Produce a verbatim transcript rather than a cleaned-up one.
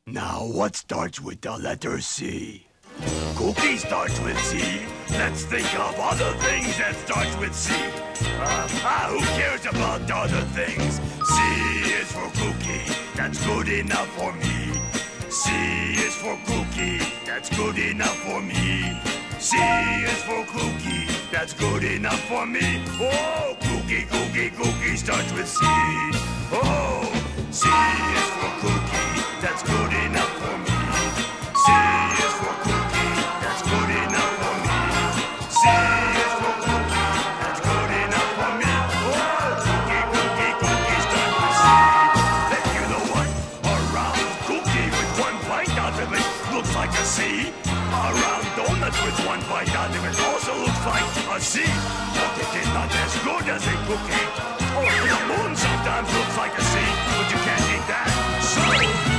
Now, what starts with the letter C? Cookie starts with C. Let's think of other things that starts with C. Uh, ah, who cares about other things? C is for cookie. That's good enough for me. C is for cookie. That's good enough for me. C is for cookie. That's good enough for me. Oh, cookie, cookie, cookie starts with C. Oh, C is for cookie. That's good enough for me. C is for cookie. That's good enough for me. C is for cookie. That's good enough for me. Oh, cookie, cookie, cookie starts with C. Then you know what? A round cookie with one bite out of it looks like a C. A round donut with one bite out of it also looks like a C. But it is not as good as a cookie. Oh, the moon sometimes looks like a C, but you can't eat that. So